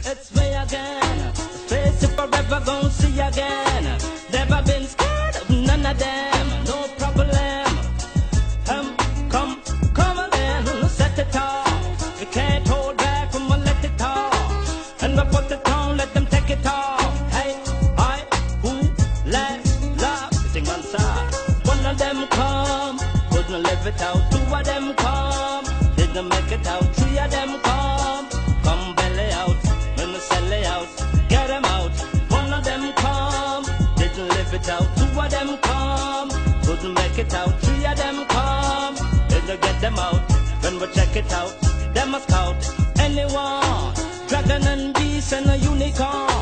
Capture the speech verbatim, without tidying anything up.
It's me again. Face it forever, gon' see again. Never been scared of none of them. No problem. Um, come, come again. Set it off. You can't hold back from a let it off. And we put it on, let them take it off. Hey, I, who, let, love. Sing one side. One of them come, couldn't live it out. Two of them come, didn't make it out. Three of them come, come belly out. When the sell it out, get them out. One of them come, didn't live it out. Two of them come, couldn't make it out. Three of them come, didn't get them out. When we check it out, them a scout anyone. Dragon and beast and a unicorn.